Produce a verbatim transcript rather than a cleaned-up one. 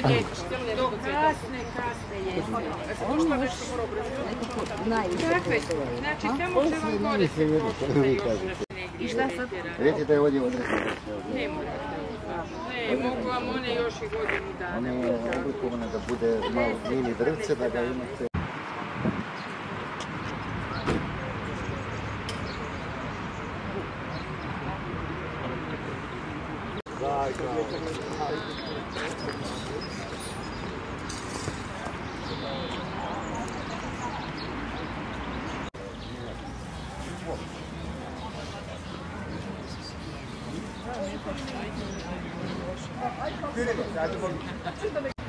Do kasne, kasne jeste. Možda nešto mora obraziti? Kakve su? Znači, samo će vam koristiti. I šta sad? Vidite da je ovdje održava. Ne morate. Ne, mogu vam one još i godinu dana. One je oblikovane da bude malo mini drvce, da ga imate. Hadi bakalım.